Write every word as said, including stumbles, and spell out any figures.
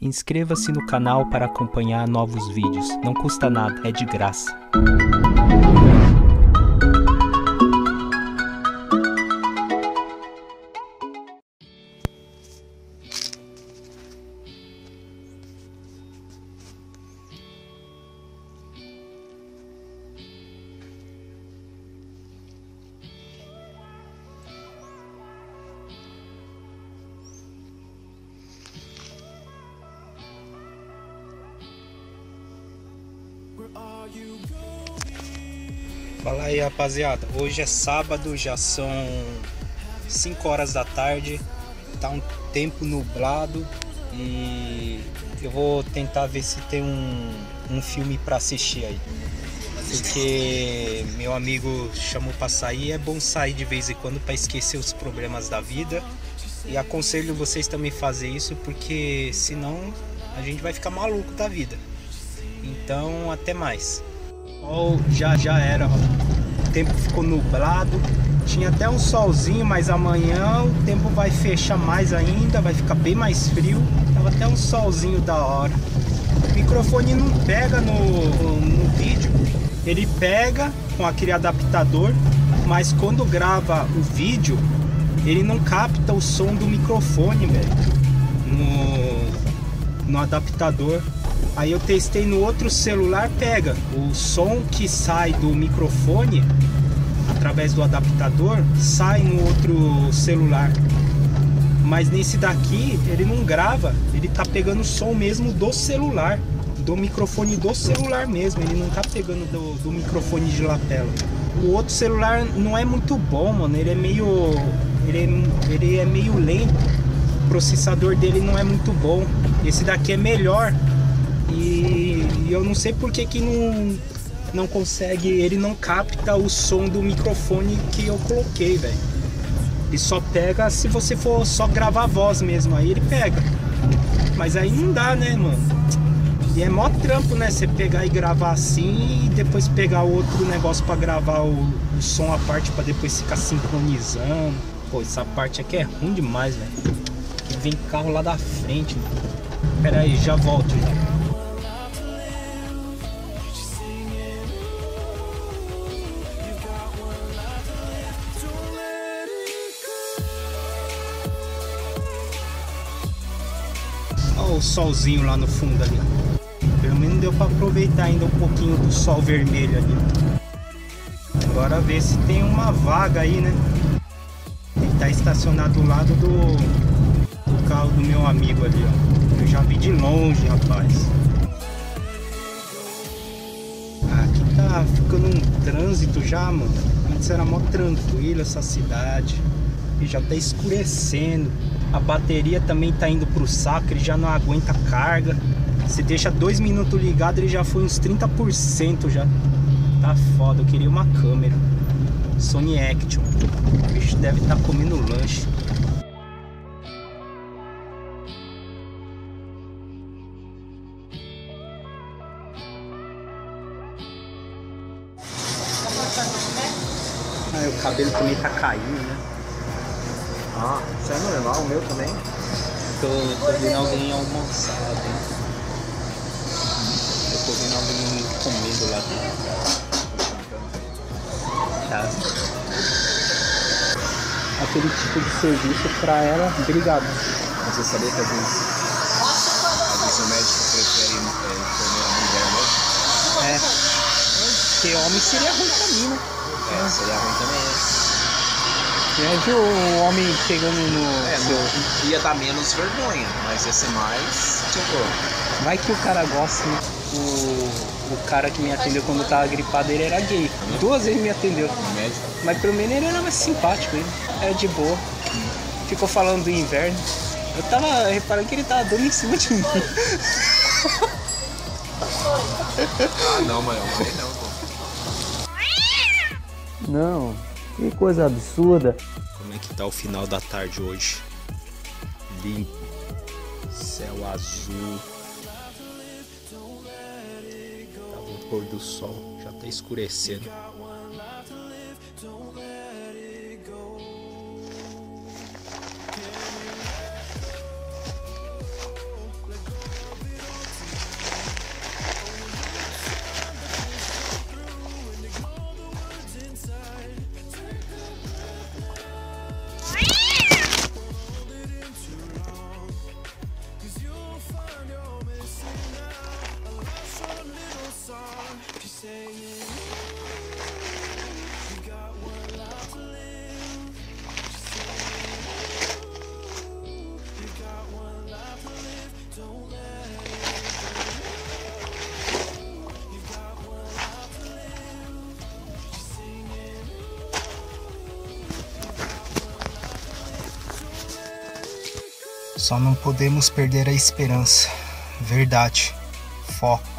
Inscreva-se no canal para acompanhar novos vídeos. Não custa nada, é de graça. Fala aí, rapaziada, hoje é sábado, já são cinco horas da tarde, tá um tempo nublado e eu vou tentar ver se tem um, um filme pra assistir aí, porque meu amigo chamou pra sair, é bom sair de vez em quando pra esquecer os problemas da vida, e aconselho vocês também a fazer isso, porque senão a gente vai ficar maluco da vida. Então até mais. Oh, já já era, ó. O tempo ficou nublado, tinha até um solzinho, mas amanhã o tempo vai fechar mais ainda, vai ficar bem mais frio. Tava até um solzinho da hora. O microfone não pega no, no vídeo, ele pega com aquele adaptador, mas quando grava o vídeo ele não capta o som do microfone, velho, no, no adaptador. Aí eu testei no outro celular, pega o som que sai do microfone através do adaptador, sai no outro celular, mas nesse daqui ele não grava, ele tá pegando o som mesmo do celular, do microfone do celular mesmo, ele não tá pegando do, do microfone de lapela. O outro celular não é muito bom, mano, ele é meio ele é, ele é meio lento, o processador dele não é muito bom. Esse daqui é melhor. E eu não sei porque que não, não consegue, ele não capta o som do microfone que eu coloquei, velho. Ele só pega se você for só gravar a voz mesmo, aí ele pega. Mas aí não dá, né, mano? E é mó trampo, né? Você pegar e gravar assim e depois pegar outro negócio pra gravar o, o som à parte pra depois ficar sincronizando. Pô, essa parte aqui é ruim demais, velho. Que vem carro lá da frente, mano. Pera aí, já volto já. Olha o solzinho lá no fundo ali. Pelo menos deu para aproveitar ainda um pouquinho do sol vermelho ali. Agora ver se tem uma vaga aí, né? Ele tá estacionado do lado do, do carro do meu amigo ali, ó. Eu já vi de longe, rapaz. Aqui tá ficando um trânsito já, mano. Antes era mó tranquilo essa cidade. E já tá escurecendo. A bateria também tá indo pro saco, ele já não aguenta carga. Você deixa dois minutos ligado, ele já foi uns trinta por cento já. Tá foda, eu queria uma câmera Sony Action. O bicho deve estar comendo lanche. Ah, o cabelo também tá caindo, né? Ah, isso é normal, o meu também. Tô, tô vendo alguém almoçado, hein? Eu tô vendo alguém comendo lá dentro. Tá. Aquele tipo de serviço pra ela, obrigado. Você sabia que às vezes, às vezes o médico prefere é, enfermeira mulher mesmo? É. Porque homem seria ruim pra mim, né? É, seria ruim também. Veja o homem chegando no... É, seu... ia dar menos vergonha, mas ia ser mais, tipo... Vai que o cara gosta, né? O, o cara que me atendeu quando eu tava gripado, ele era gay. Duas vezes me atendeu. O médico? Mas pelo menos ele era mais simpático, ele era de boa. Ficou falando do inverno. Eu tava reparando que ele tava dando em cima de mim. Ah, não, mãe, eu não, pô. Não, que coisa absurda. Como é que tá o final da tarde hoje? Limpo, céu azul. Tava o pôr do sol, já tá escurecendo. Só não podemos perder a esperança. Verdade. Foco.